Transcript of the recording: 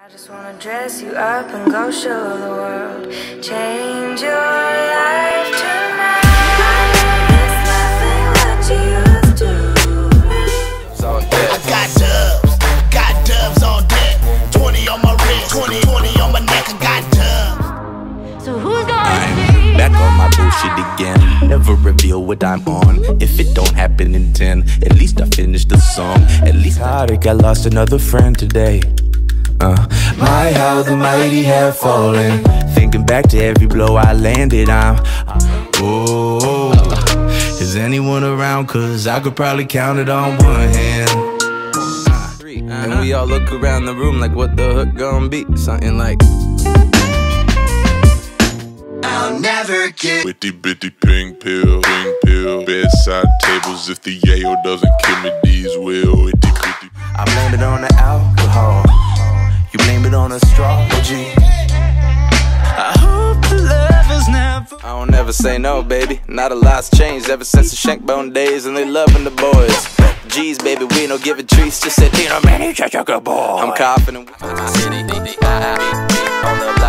I just wanna dress you up and go show the world. Change your life tonight. There's nothing that you used to. I got dubs on deck. 20 on my wrist, 20 on my neck. I got dubs. So who's gonna I'm back on my bullshit again. Never reveal what I'm on. If it don't happen in 10, at least I finished the song. At least I got lost another friend today. My, how the mighty have fallen. Thinking back to every blow I landed, oh, is anyone around? Cause I could probably count it on one hand. And we all look around the room like, what the hook gonna be? Something like, I'll never get Witty bitty pink pill, bedside tables. If the yayo doesn't kill me, these will. Itty bitty. I blame it on the alcohol. You blame it on astrology. I hope the love is never. I don't never say no, baby. Not a lot's changed ever since the Shankbone days, and they loving the boys. G's, baby, we don't give a treats. Just said, you know, man, you're such a good boy. I'm confident.